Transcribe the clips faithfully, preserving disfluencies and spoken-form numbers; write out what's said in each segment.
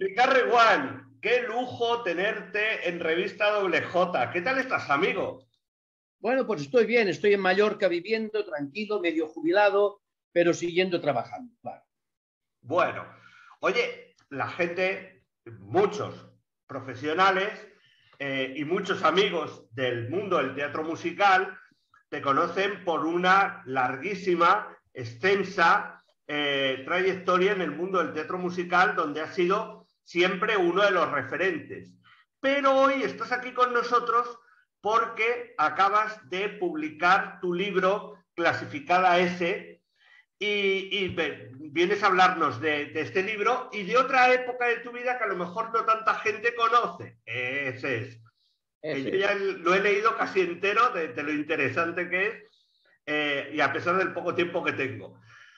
Ricardo Reguant, qué lujo tenerte en Revista Doble J. ¿Qué tal estás, amigo? Bueno, pues estoy bien, estoy en Mallorca viviendo, tranquilo, medio jubilado, pero siguiendo trabajando, claro. Bueno, oye, la gente, muchos profesionales eh, y muchos amigos del mundo del teatro musical te conocen por una larguísima, extensa eh, trayectoria en el mundo del teatro musical, donde has sido siempre uno de los referentes. Pero hoy estás aquí con nosotros porque acabas de publicar tu libro Clasificada S y, y vienes a hablarnos de, de este libro y de otra época de tu vida que a lo mejor no tanta gente conoce. Ese es. Que Ese yo ya es. lo he leído casi entero de, de lo interesante que es eh, y a pesar del poco tiempo que tengo.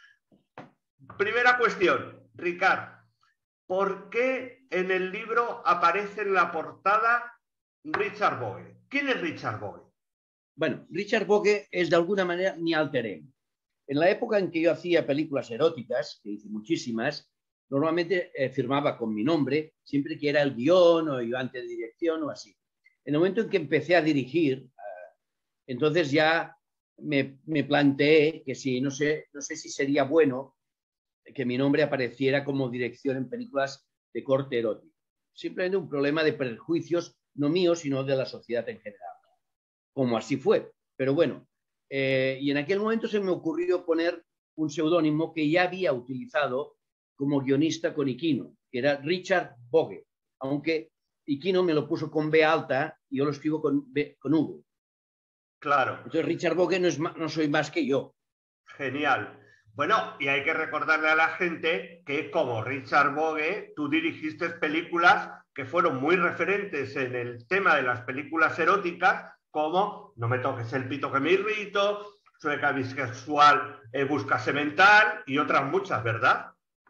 Primera cuestión, Ricard, ¿por qué en el libro aparece en la portada Richard Bogue? ¿Quién es Richard Bogue? Bueno, Richard Bogue es de alguna manera mi alter ego. En la época en que yo hacía películas eróticas, que hice muchísimas, normalmente eh, firmaba con mi nombre, siempre que era el guión o ayudante de dirección o así. En el momento en que empecé a dirigir, uh, entonces ya me, me planteé que si, no sé, no sé si sería bueno que mi nombre apareciera como dirección en películas de corte erótico. Simplemente un problema de prejuicios, no mío, sino de la sociedad en general. Como así fue. Pero bueno, eh, y en aquel momento se me ocurrió poner un seudónimo que ya había utilizado como guionista con Iquino, que era Richard Bogue, aunque Iquino me lo puso con B alta y yo lo escribo con, B, con V. Claro. Entonces Richard Bogue no, es, no soy más que yo. Genial. Bueno, y hay que recordarle a la gente que como Richard Bogue, tú dirigiste películas que fueron muy referentes en el tema de las películas eróticas, como No me toques el pito que me irrito, Sueca bisexual eh, busca semental y otras muchas, ¿verdad?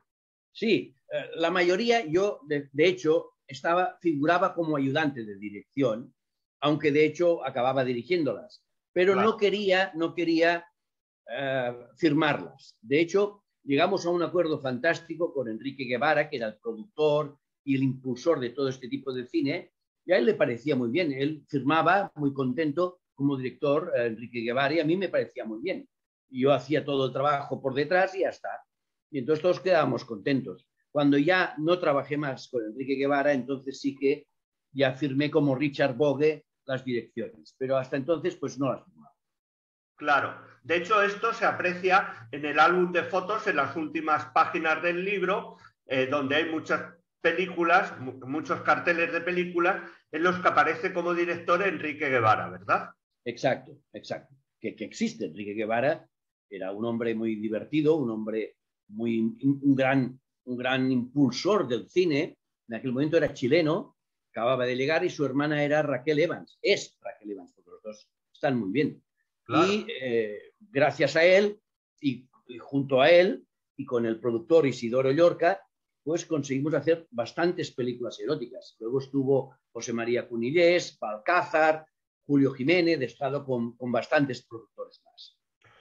Sí, eh, la mayoría yo, de, de hecho, estaba, figuraba como ayudante de dirección, aunque de hecho acababa dirigiéndolas, pero Claro. no quería, no quería Uh, firmarlas. De hecho, llegamos a un acuerdo fantástico con Enrique Guevara, que era el productor y el impulsor de todo este tipo de cine, y a él le parecía muy bien. Él firmaba muy contento como director, uh, Enrique Guevara, y a mí me parecía muy bien. Y yo hacía todo el trabajo por detrás y ya está. Y entonces todos quedábamos contentos. Cuando ya no trabajé más con Enrique Guevara, entonces sí que ya firmé como Richard Bogue las direcciones, pero hasta entonces pues no las firmaba. Claro. De hecho, esto se aprecia en el álbum de fotos, en las últimas páginas del libro, eh, donde hay muchas películas, muchos carteles de películas, en los que aparece como director Enrique Guevara, ¿verdad? Exacto, exacto. Que, que existe. Enrique Guevara era un hombre muy divertido, un hombre muy, un gran, un gran impulsor del cine. En aquel momento era chileno, acababa de llegar y su hermana era Raquel Evans. Es Raquel Evans, porque los dos están muy bien. Claro. Y eh, gracias a él y, y junto a él y con el productor Isidoro Llorca, pues conseguimos hacer bastantes películas eróticas. Luego estuvo José María Cunillés, Balcázar, Julio Jiménez, he estado con, con bastantes productores más.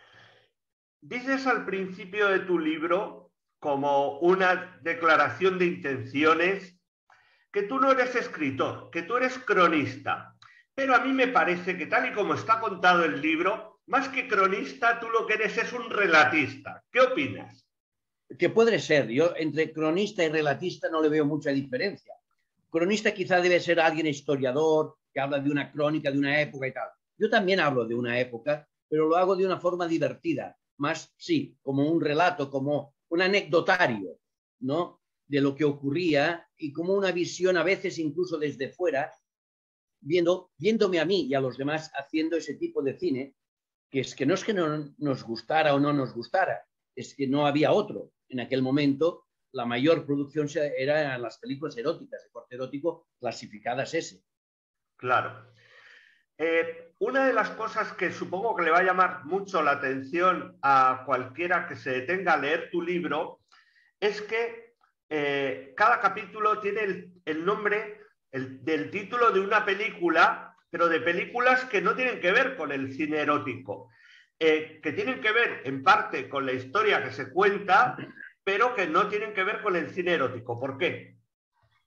Dices al principio de tu libro, como una declaración de intenciones, que tú no eres escritor, que tú eres cronista. Pero a mí me parece que tal y como está contado el libro, más que cronista, tú lo que eres es un relatista. ¿Qué opinas? Que puede ser, yo entre cronista y relatista no le veo mucha diferencia. Cronista quizá debe ser alguien historiador, que habla de una crónica, de una época y tal. Yo también hablo de una época, pero lo hago de una forma divertida, más, sí, como un relato, como un anecdotario, ¿no? De lo que ocurría y como una visión a veces incluso desde fuera, viendo, viéndome a mí y a los demás haciendo ese tipo de cine, que es que no es que no nos gustara o no nos gustara, es que no había otro. En aquel momento la mayor producción eran las películas eróticas, de corte erótico, clasificadas S. Claro. Eh, una de las cosas que supongo que le va a llamar mucho la atención a cualquiera que se detenga a leer tu libro es que eh, cada capítulo tiene el, el nombre el, del título de una película, pero de películas que no tienen que ver con el cine erótico, eh, que tienen que ver en parte con la historia que se cuenta, pero que no tienen que ver con el cine erótico. ¿Por qué?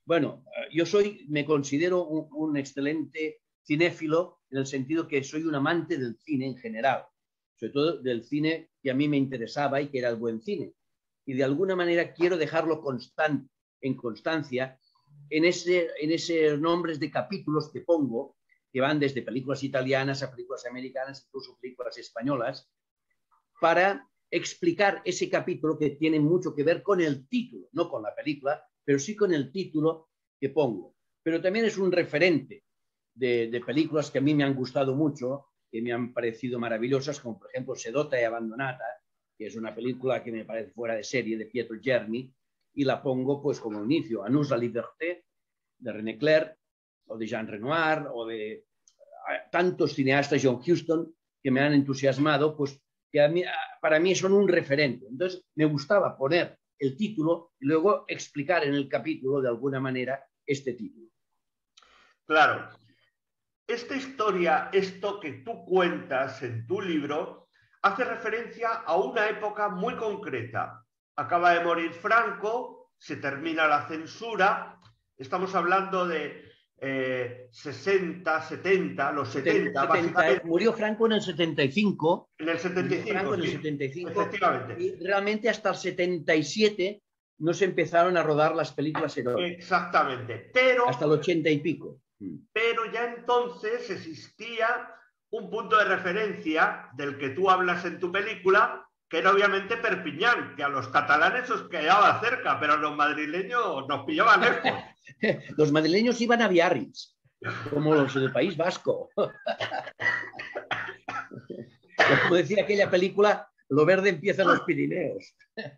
Bueno, yo soy, me considero un, un excelente cinéfilo en el sentido que soy un amante del cine en general, sobre todo del cine que a mí me interesaba y que era el buen cine. Y de alguna manera quiero dejarlo constant, en constancia en ese, en esos nombres de capítulos que pongo, que van desde películas italianas a películas americanas, incluso películas españolas, para explicar ese capítulo que tiene mucho que ver con el título, no con la película, pero sí con el título que pongo. Pero también es un referente de, de películas que a mí me han gustado mucho, que me han parecido maravillosas, como por ejemplo Sedotta e Abbandonata, que es una película que me parece fuera de serie, de Pietro Germi, y la pongo pues como inicio. A Nous la liberté, de René Clair, o de Jean Renoir, o de tantos cineastas, John Huston, que me han entusiasmado, pues que a mí, para mí son un referente. Entonces me gustaba poner el título y luego explicar en el capítulo de alguna manera este título. Claro. Esta historia, esto que tú cuentas en tu libro, hace referencia a una época muy concreta. Acaba de morir Franco, se termina la censura, estamos hablando de eh, sesenta, setenta, los setenta, setenta, básicamente. Murió Franco en el setenta y cinco. En el setenta y cinco, Franco en el sí, setenta y cinco, efectivamente. Y realmente hasta el setenta y siete no se empezaron a rodar las películas eróticas. Exactamente. Pero, hasta el ochenta y pico. Pero ya entonces existía un punto de referencia del que tú hablas en tu película, que era obviamente Perpiñán, que a los catalanes os quedaba cerca, pero a los madrileños nos pillaban lejos. Los madrileños iban a Biarritz, como los del País Vasco. Como decía aquella película, lo verde empieza en los Pirineos.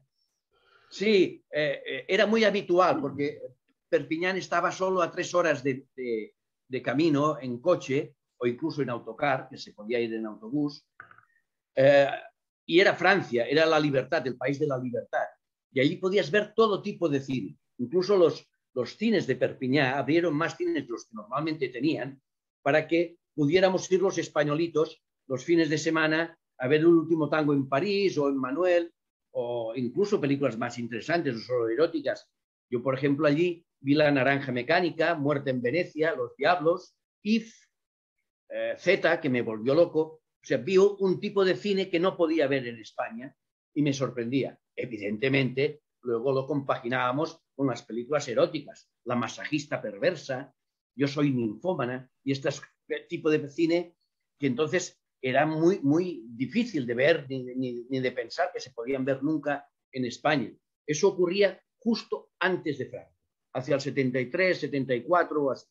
Sí, eh, era muy habitual, porque Perpiñán estaba solo a tres horas de, de, de camino en coche, o incluso en autocar, que se podía ir en autobús. Eh, y era Francia, era la libertad, el país de la libertad. Y allí podías ver todo tipo de cine. Incluso los, los cines de Perpiñán abrieron más cines de los que normalmente tenían, para que pudiéramos ir los españolitos los fines de semana a ver El último tango en París o en Manuel, o incluso películas más interesantes o solo eróticas. Yo, por ejemplo, allí vi La naranja mecánica, Muerte en Venecia, Los diablos, If, eh, Z, que me volvió loco. O sea, vi un tipo de cine que no podía ver en España y me sorprendía. Evidentemente, luego lo compaginábamos con las películas eróticas, La masajista perversa, Yo soy ninfómana, y este tipo de cine que entonces era muy, muy difícil de ver ni, ni, ni de pensar que se podían ver nunca en España. Eso ocurría justo antes de Franco, hacia el setenta y tres, setenta y cuatro o así.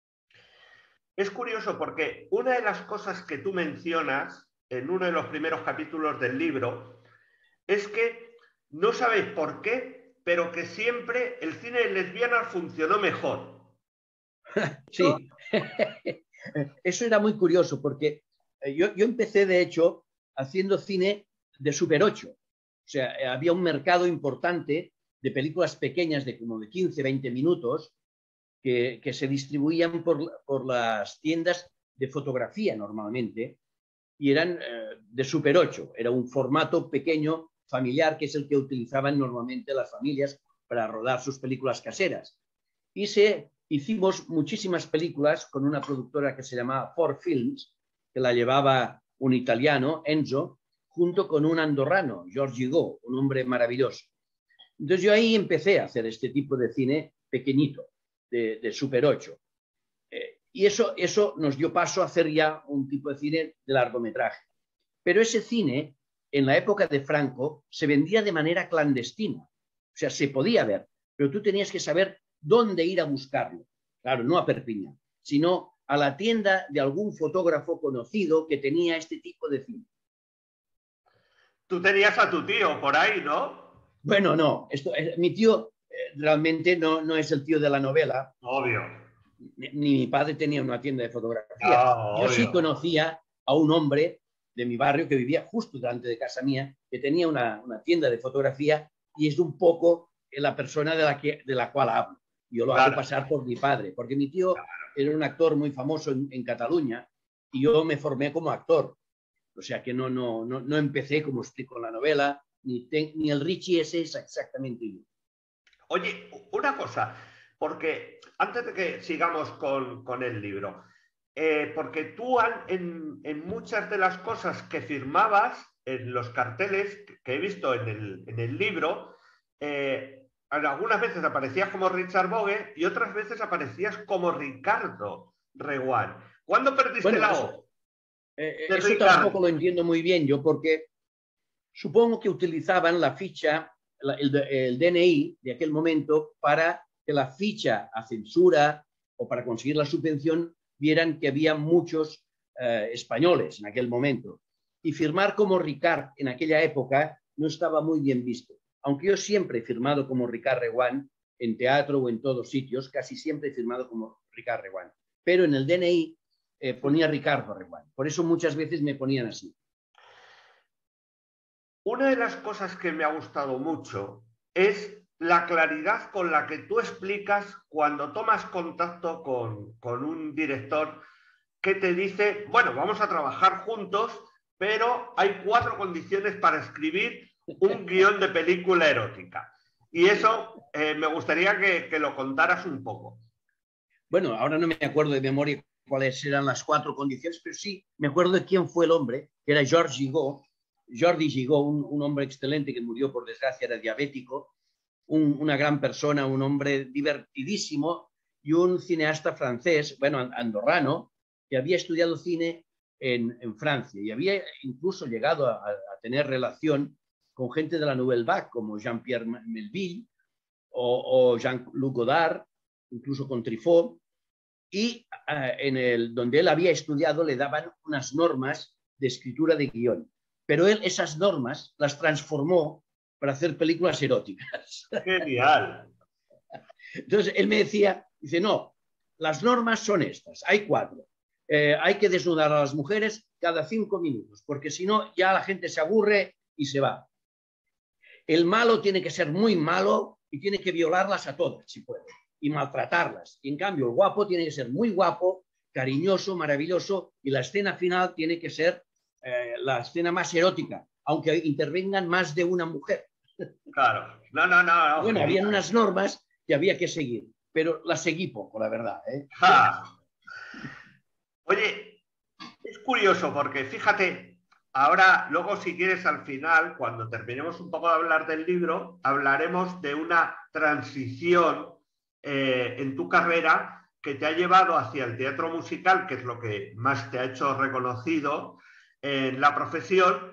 Es curioso porque una de las cosas que tú mencionas en uno de los primeros capítulos del libro es que no sabéis por qué, pero que siempre el cine de lesbianas funcionó mejor. Sí, eso era muy curioso porque yo, yo empecé, de hecho, haciendo cine de Super ocho. O sea, había un mercado importante de películas pequeñas de como de quince, veinte minutos que, que se distribuían por, por las tiendas de fotografía normalmente y eran eh, de Super ocho. Era un formato pequeño, familiar, que es el que utilizaban normalmente las familias para rodar sus películas caseras. Y se, hicimos muchísimas películas con una productora que se llamaba Ford Films, que la llevaba un italiano, Enzo, junto con un andorrano, George Hugo, un hombre maravilloso. Entonces yo ahí empecé a hacer este tipo de cine pequeñito, de, de Super ocho. Eh, y eso, eso nos dio paso a hacer ya un tipo de cine de largometraje. Pero ese cine, en la época de Franco, se vendía de manera clandestina. O sea, se podía ver, pero tú tenías que saber dónde ir a buscarlo. Claro, no a Perpiñán, sino a la tienda de algún fotógrafo conocido que tenía este tipo de cine. Tú tenías a tu tío por ahí, ¿no? Bueno, no. Esto, mi tío eh, realmente no, no es el tío de la novela. Obvio. Ni, ni mi padre tenía una tienda de fotografía. No, Yo obvio. sí conocía a un hombre de mi barrio que vivía justo delante de casa mía, que tenía una, una tienda de fotografía, y es un poco la persona de la, que, de la cual hablo. Yo lo claro. hago pasar por mi padre, porque mi tío claro. era un actor muy famoso en, en Cataluña y yo me formé como actor. O sea que no, no, no, no empecé como explico en la novela, ni, te, ni el Richie ese es exactamente yo. Oye, una cosa, porque antes de que sigamos con, con el libro, eh, porque tú en, en muchas de las cosas que firmabas, en los carteles que he visto en el, en el libro, eh, algunas veces aparecías como Richard Bogue y otras veces aparecías como Ricardo Reguant. ¿Cuándo perdiste Bueno, la eso, O eh, de eso Ricardo? tampoco lo entiendo muy bien yo, porque supongo que utilizaban la ficha, la, el, el D N I de aquel momento para que la ficha a censura o para conseguir la subvención vieran que había muchos eh, españoles en aquel momento. Y firmar como Ricard en aquella época no estaba muy bien visto. Aunque yo siempre he firmado como Ricard Reguant en teatro o en todos sitios, casi siempre he firmado como Ricard Reguant. Pero en el D N I eh, ponía Ricardo Reguant. Por eso muchas veces me ponían así. Una de las cosas que me ha gustado mucho es la claridad con la que tú explicas cuando tomas contacto con, con un director que te dice, bueno, vamos a trabajar juntos, pero hay cuatro condiciones para escribir un guión de película erótica. Y eso eh, me gustaría que, que lo contaras un poco. Bueno, ahora no me acuerdo de memoria cuáles eran las cuatro condiciones, pero sí me acuerdo de quién fue el hombre, que era Georges Gigot, Jordi Gigot, un, un hombre excelente que murió por desgracia, era diabético, un, una gran persona, un hombre divertidísimo y un cineasta francés, bueno, andorrano, que había estudiado cine en, en Francia y había incluso llegado a, a tener relación con gente de la Nouvelle Vague, como Jean-Pierre Melville o, o Jean-Luc Godard, incluso con Truffaut, y uh, en el, donde él había estudiado le daban unas normas de escritura de guión. Pero él esas normas las transformó para hacer películas eróticas. Genial. Entonces él me decía, dice, no, las normas son estas, hay cuatro. Eh, hay que desnudar a las mujeres cada cinco minutos, porque si no ya la gente se aburre y se va. El malo tiene que ser muy malo y tiene que violarlas a todas, si puede, y maltratarlas. Y en cambio, el guapo tiene que ser muy guapo, cariñoso, maravilloso, y la escena final tiene que ser eh, la escena más erótica, aunque intervengan más de una mujer. Claro. No, no, no. no bueno, genial. habían unas normas que había que seguir, pero las seguí poco, la verdad. ¿eh? Ja. Oye, es curioso porque fíjate, ahora, luego si quieres al final, cuando terminemos un poco de hablar del libro, hablaremos de una transición eh, en tu carrera que te ha llevado hacia el teatro musical, que es lo que más te ha hecho reconocido en la profesión,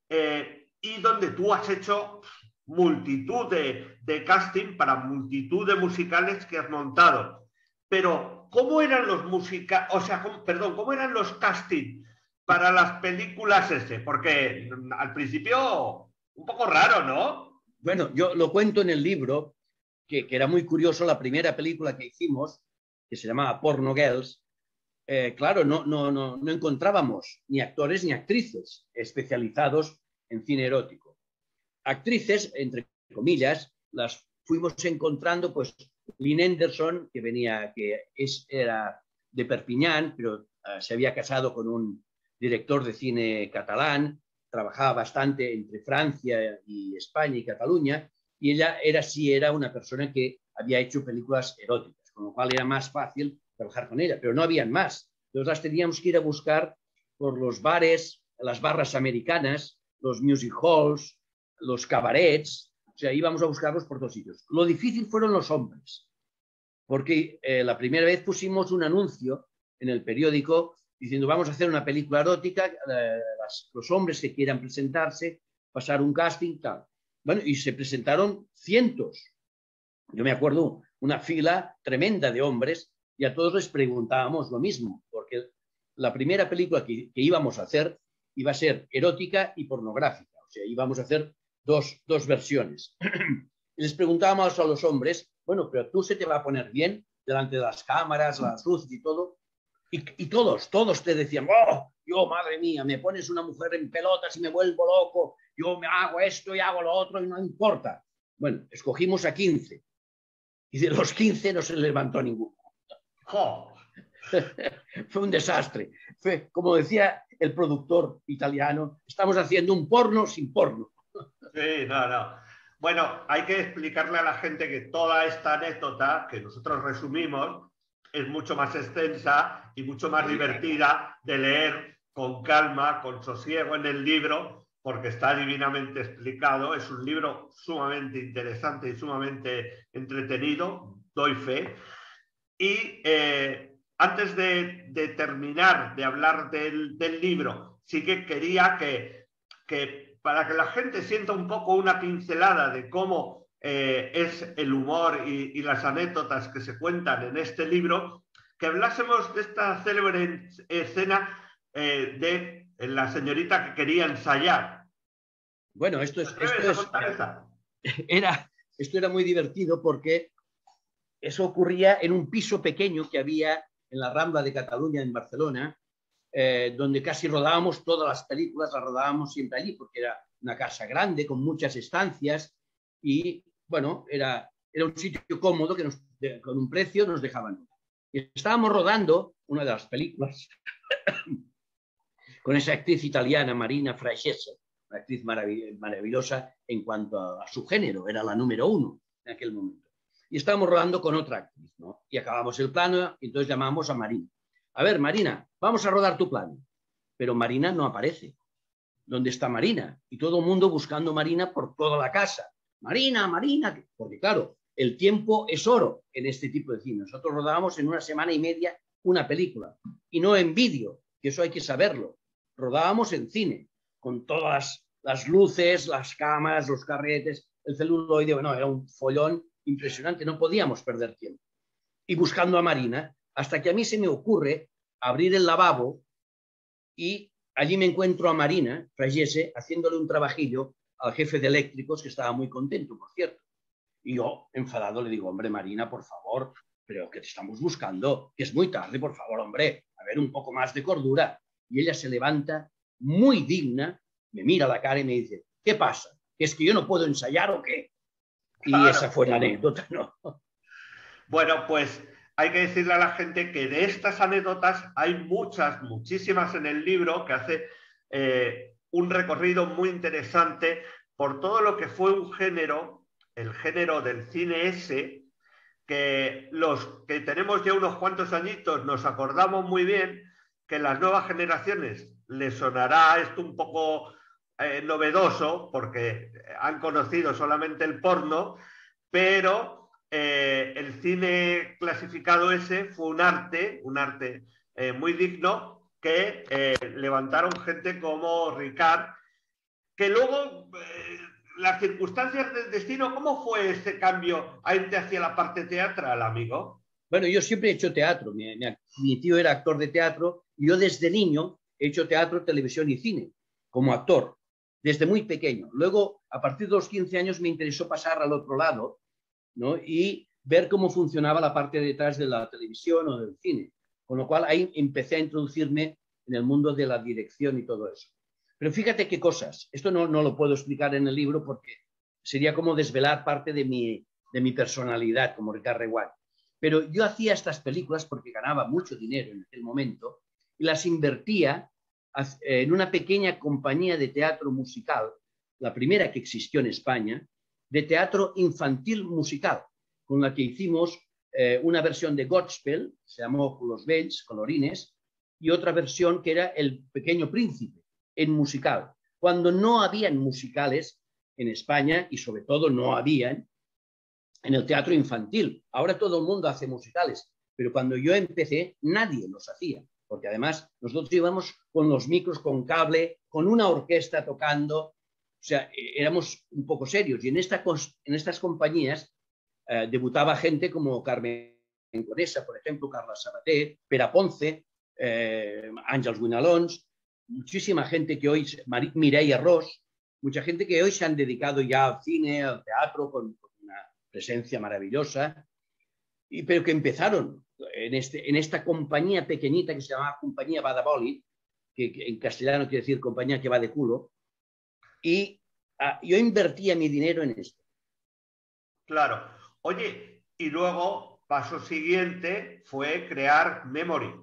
eh, y donde tú has hecho multitud de, de casting para multitud de musicales que has montado. Pero, ¿cómo eran los musicales? O sea, ¿cómo, perdón, ¿cómo eran los castings para las películas ese? Porque al principio, un poco raro, ¿no? Bueno, yo lo cuento en el libro, que, que era muy curioso, la primera película que hicimos, que se llamaba Porno Girls, eh, claro, no, no, no, no encontrábamos ni actores ni actrices especializados en cine erótico. Actrices, entre comillas, las fuimos encontrando, pues Lynn Anderson, que venía, que es, era de Perpiñán, pero uh, se había casado con un director de cine catalán, trabajaba bastante entre Francia y España y Cataluña, y ella era sí era una persona que había hecho películas eróticas, con lo cual era más fácil trabajar con ella, pero no habían más. Entonces las teníamos que ir a buscar por los bares, las barras americanas, los music halls, los cabarets, o sea, íbamos a buscarlos por todos sitios. Lo difícil fueron los hombres, porque eh, la primera vez pusimos un anuncio en el periódico diciendo vamos a hacer una película erótica, eh, las, los hombres que quieran presentarse, pasar un casting, tal. Bueno, y se presentaron cientos. Yo me acuerdo una fila tremenda de hombres y a todos les preguntábamos lo mismo, porque la primera película que, que íbamos a hacer iba a ser erótica y pornográfica, o sea, íbamos a hacer dos, dos versiones. Y les preguntábamos a los hombres, bueno, pero tú se te va a poner bien delante de las cámaras, las luces y todo. Y, y todos, todos te decían, oh, yo, madre mía, me pones una mujer en pelotas y me vuelvo loco, yo me hago esto y hago lo otro y no importa. Bueno, escogimos a quince. Y de los quince no se levantó ninguno. Oh. Fue un desastre. Fue, como decía el productor italiano, estamos haciendo un porno sin porno. Sí, no, no. Bueno, hay que explicarle a la gente que toda esta anécdota que nosotros resumimos es mucho más extensa y mucho más divertida de leer con calma, con sosiego en el libro, porque está divinamente explicado. Es un libro sumamente interesante y sumamente entretenido, doy fe. Y eh, antes de, de, terminar de hablar del, del libro, sí que quería que, que, para que la gente sienta un poco una pincelada de cómo eh, es el humor y, y las anécdotas que se cuentan en este libro, que hablásemos de esta célebre escena eh, de la señorita que quería ensayar. Bueno, esto es, esto es era, esto era muy divertido porque eso ocurría en un piso pequeño que había en la Rambla de Cataluña, en Barcelona, eh, donde casi rodábamos todas las películas, las rodábamos siempre allí, porque era una casa grande, con muchas estancias, y bueno, era, era un sitio cómodo que nos, de, con un precio nos dejaban. Y estábamos rodando una de las películas con esa actriz italiana, Marina Francese, una actriz marav maravillosa en cuanto a, a su género, era la número uno en aquel momento. Y estábamos rodando con otra actriz, ¿no? Y acabamos el plano y entonces llamamos a Marina. A ver, Marina, vamos a rodar tu plano. Pero Marina no aparece. ¿Dónde está Marina? Y todo el mundo buscando Marina por toda la casa. Marina, Marina. Porque claro, el tiempo es oro en este tipo de cine. Nosotros rodábamos en una semana y media una película. Y no en vídeo, que eso hay que saberlo. Rodábamos en cine, con todas las luces, las cámaras, los carretes, el celuloide. Bueno, era un follón impresionante, no podíamos perder tiempo. Y buscando a Marina, hasta que a mí se me ocurre abrir el lavabo y allí me encuentro a Marina Francese haciéndole un trabajillo al jefe de eléctricos, que estaba muy contento, por cierto. Y yo, enfadado, le digo, hombre, Marina, por favor, pero que te estamos buscando, que es muy tarde, por favor, hombre, a ver, un poco más de cordura. Y ella se levanta muy digna, me mira a la cara y me dice, ¿qué pasa? ¿Es que yo no puedo ensayar o qué? Y claro, esa fue la anécdota, ¿no? Bueno, pues hay que decirle a la gente que de estas anécdotas hay muchas, muchísimas en el libro, que hace eh, un recorrido muy interesante por todo lo que fue un género, el género del cine ese, que los que tenemos ya unos cuantos añitos nos acordamos muy bien, que las nuevas generaciones les sonará esto un poco eh, novedoso, porque han conocido solamente el porno, pero eh, el cine clasificado ese fue un arte, un arte eh, muy digno, que eh, levantaron gente como Ricard, que luego eh, las circunstancias del destino, ¿cómo fue ese cambio a irte hacia la parte teatral, amigo? Bueno, yo siempre he hecho teatro, mi, mi, mi tío era actor de teatro, y yo desde niño he hecho teatro, televisión y cine, como actor, desde muy pequeño. Luego, a partir de los quince años, me interesó pasar al otro lado, ¿no? Y ver cómo funcionaba la parte de detrás de la televisión o del cine. Con lo cual ahí empecé a introducirme en el mundo de la dirección y todo eso. Pero fíjate qué cosas. Esto no, no lo puedo explicar en el libro porque sería como desvelar parte de mi, de mi personalidad como Ricard Reguant. Pero yo hacía estas películas porque ganaba mucho dinero en aquel momento y las invertía en una pequeña compañía de teatro musical, la primera que existió en España, de teatro infantil musical, con la que hicimos eh, una versión de Godspell, se llamó Los Vells, Colorines, y otra versión que era El Pequeño Príncipe, en musical, cuando no habían musicales en España y sobre todo no habían en el teatro infantil. Ahora todo el mundo hace musicales, pero cuando yo empecé nadie los hacía, porque además nosotros íbamos con los micros con cable, con una orquesta tocando, o sea, éramos un poco serios. Y en, esta, en estas compañías eh, debutaba gente como Carmen Conesa, por ejemplo, Carla Sabater, Pere Ponce, eh, Àngels Guinalons, muchísima gente que hoy, Mireia Ros, mucha gente que hoy se han dedicado ya al cine, al teatro, con, con una presencia maravillosa, y, pero que empezaron en, este, en esta compañía pequeñita que se llamaba Compañía Badaboli, que, que en castellano quiere decir compañía que va de culo, y uh, yo invertía mi dinero en esto. Claro. Oye, y luego, paso siguiente, fue crear Memory.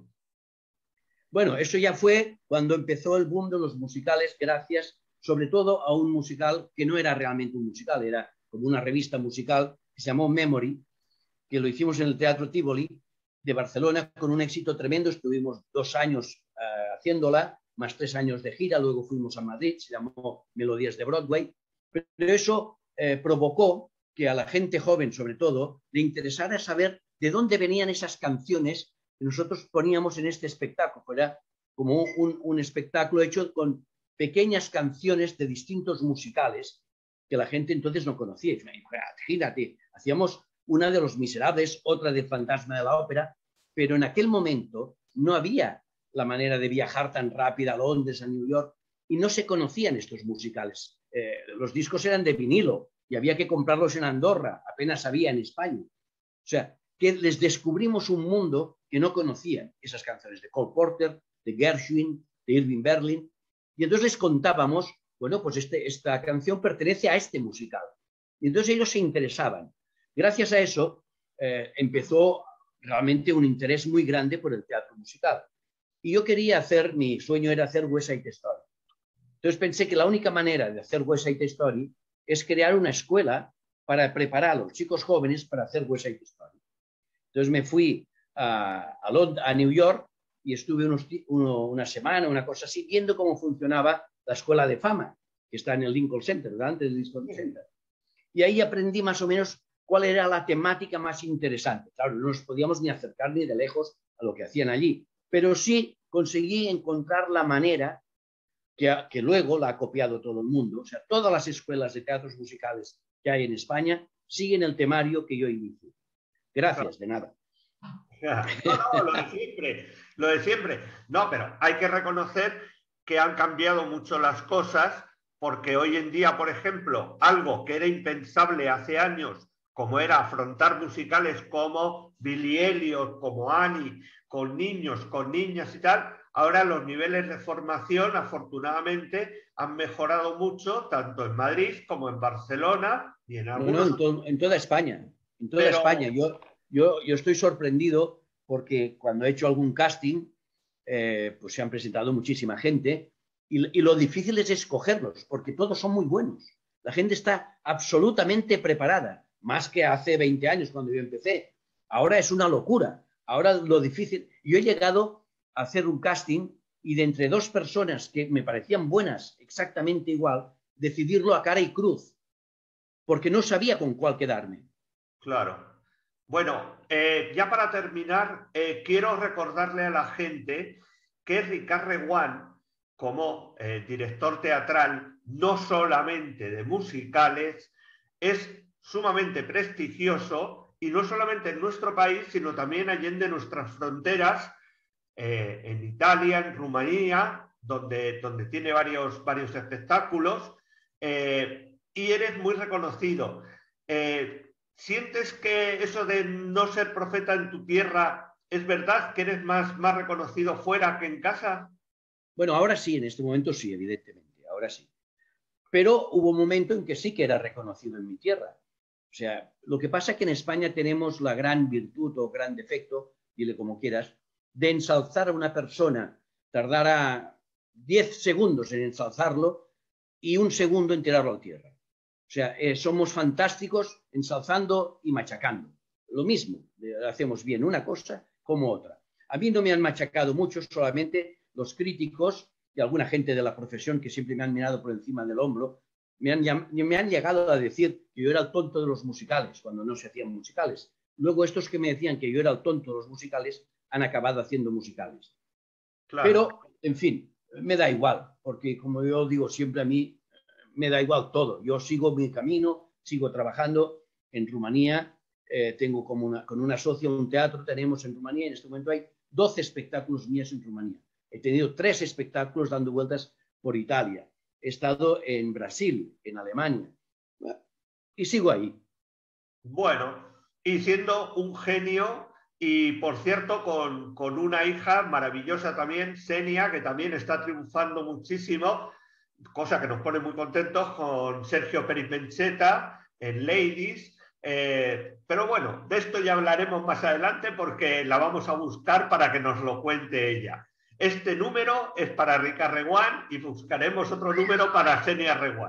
Bueno, eso ya fue cuando empezó el boom de los musicales, gracias sobre todo a un musical que no era realmente un musical, era como una revista musical que se llamó Memory, que lo hicimos en el Teatro Tívoli de Barcelona con un éxito tremendo. Estuvimos dos años uh, haciéndola, más tres años de gira, luego fuimos a Madrid, se llamó Melodías de Broadway, pero eso eh, provocó que a la gente joven, sobre todo, le interesara saber de dónde venían esas canciones que nosotros poníamos en este espectáculo. Era como un, un espectáculo hecho con pequeñas canciones de distintos musicales que la gente entonces no conocía. Imagínate, hacíamos una de Los Miserables, otra de Fantasma de la Ópera, pero en aquel momento no había la manera de viajar tan rápida a Londres, a New York, y no se conocían estos musicales. Eh, los discos eran de vinilo y había que comprarlos en Andorra, apenas había en España. O sea, que les descubrimos un mundo que no conocían, esas canciones de Cole Porter, de Gershwin, de Irving Berlin, y entonces les contábamos, bueno, pues este, esta canción pertenece a este musical. Y entonces ellos se interesaban. Gracias a eso eh, empezó realmente un interés muy grande por el teatro musical. Y yo quería hacer, mi sueño era hacer West Side Story. Entonces pensé que la única manera de hacer West Side Story es crear una escuela para preparar a los chicos jóvenes para hacer West Side Story. Entonces me fui a, a, Lond a New York y estuve unos, uno, una semana, una cosa así, viendo cómo funcionaba la escuela de fama, que está en el Lincoln Center, delante del Lincoln Center. Y ahí aprendí más o menos cuál era la temática más interesante. Claro, no nos podíamos ni acercar ni de lejos a lo que hacían allí, pero sí conseguí encontrar la manera que, que luego la ha copiado todo el mundo. O sea, todas las escuelas de teatros musicales que hay en España siguen el temario que yo inicié. Gracias, de nada. No, no, lo de siempre, lo de siempre. No, pero hay que reconocer que han cambiado mucho las cosas, porque hoy en día, por ejemplo, algo que era impensable hace años, como era afrontar musicales como Billy Elliot, como Annie, con niños, con niñas y tal, ahora los niveles de formación, afortunadamente, han mejorado mucho, tanto en Madrid como en Barcelona y en algunos... No, no, en, to en toda España, en toda pero... España. Yo, yo, yo estoy sorprendido porque cuando he hecho algún casting, eh, pues se han presentado muchísima gente y, y lo difícil es escogerlos, porque todos son muy buenos. La gente está absolutamente preparada, más que hace veinte años cuando yo empecé. Ahora es una locura. Ahora lo difícil... Yo he llegado a hacer un casting y de entre dos personas que me parecían buenas exactamente igual, decidirlo a cara y cruz, porque no sabía con cuál quedarme. Claro. Bueno, eh, ya para terminar, eh, quiero recordarle a la gente que Ricard Reguant, como eh, director teatral, no solamente de musicales, es sumamente prestigioso, y no solamente en nuestro país, sino también allende nuestras fronteras, eh, en Italia, en Rumanía, donde, donde tiene varios, varios espectáculos, eh, y eres muy reconocido. Eh, ¿Sientes que eso de no ser profeta en tu tierra es verdad, que eres más, más reconocido fuera que en casa? Bueno, ahora sí, en este momento sí, evidentemente, ahora sí. Pero hubo un momento en que sí que era reconocido en mi tierra. O sea, lo que pasa es que en España tenemos la gran virtud o gran defecto, dile como quieras, de ensalzar a una persona, tardará diez segundos en ensalzarlo y un segundo en tirarlo a tierra. O sea, eh, somos fantásticos ensalzando y machacando. Lo mismo, hacemos bien una cosa como otra. A mí no me han machacado mucho, solamente los críticos y alguna gente de la profesión que siempre me han mirado por encima del hombro, me han, me han llegado a decir que yo era el tonto de los musicales, cuando no se hacían musicales. Luego estos que me decían que yo era el tonto de los musicales han acabado haciendo musicales. Claro. Pero, en fin, me da igual, porque como yo digo siempre, a mí me da igual todo. Yo sigo mi camino, sigo trabajando en Rumanía, eh, tengo como una, con una socia un teatro, tenemos en Rumanía, en este momento hay doce espectáculos míos en Rumanía. He tenido tres espectáculos dando vueltas por Italia. He estado en Brasil, en Alemania, y sigo ahí. Bueno, y siendo un genio, y por cierto, con, con una hija maravillosa también, Xenia, que también está triunfando muchísimo, cosa que nos pone muy contentos, con Sergio Peripencheta en Ladies. Eh, pero bueno, de esto ya hablaremos más adelante, porque la vamos a buscar para que nos lo cuente ella. Este número es para Ricard Reguant y buscaremos otro número para Xenia Reguant.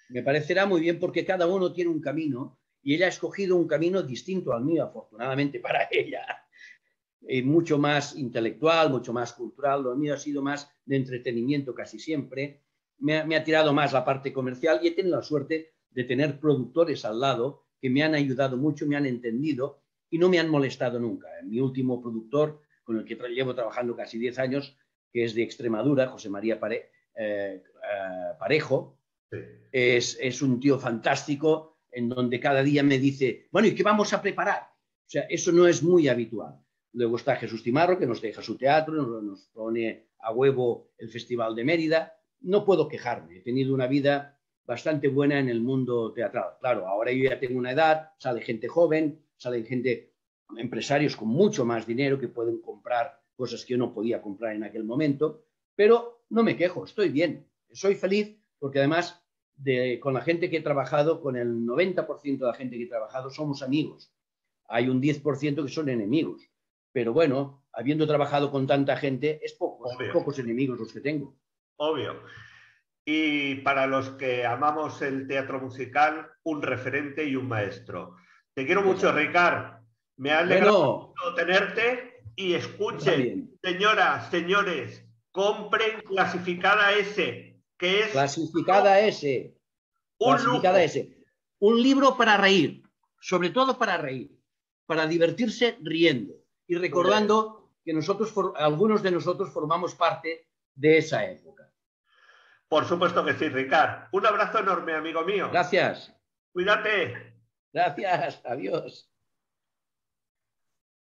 Me parecerá muy bien porque cada uno tiene un camino y ella ha escogido un camino distinto al mío, afortunadamente para ella. Eh, mucho más intelectual, mucho más cultural. Lo mío ha sido más de entretenimiento casi siempre. Me ha, me ha tirado más la parte comercial y he tenido la suerte de tener productores al lado que me han ayudado mucho, me han entendido y no me han molestado nunca. Mi último productor, con el que tra llevo trabajando casi diez años, que es de Extremadura, José María Pare eh, eh, Parejo, Sí. es, es un tío fantástico en donde cada día me dice, bueno, ¿y qué vamos a preparar? O sea, eso no es muy habitual. Luego está Jesús Timarro, que nos deja su teatro, nos, nos pone a huevo el Festival de Mérida. No puedo quejarme, he tenido una vida bastante buena en el mundo teatral. Claro, ahora yo ya tengo una edad, sale gente joven, salen gente, empresarios con mucho más dinero que pueden comprar cosas que yo no podía comprar en aquel momento, pero no me quejo, estoy bien, soy feliz porque además de, con la gente que he trabajado, con el noventa por ciento de la gente que he trabajado, somos amigos. Hay un diez por ciento que son enemigos. Pero bueno, habiendo trabajado con tanta gente, es pocos, Obvio, pocos enemigos los que tengo. obvio. Y para los que amamos el teatro musical, un referente y un maestro. Te quiero Yo mucho, también. Ricard. Me ha alegrado Bueno, mucho tenerte y yo escuchen, también. señoras, señores, compren Clasificada S, que es Clasificada S. un Clasificada lujo. S. Un libro para reír, sobre todo para reír, para divertirse riendo y Muy bien. recordando que nosotros, algunos de nosotros formamos parte de esa época. Por supuesto que sí, Ricard. Un abrazo enorme, amigo mío. Gracias. Cuídate. Gracias. Adiós.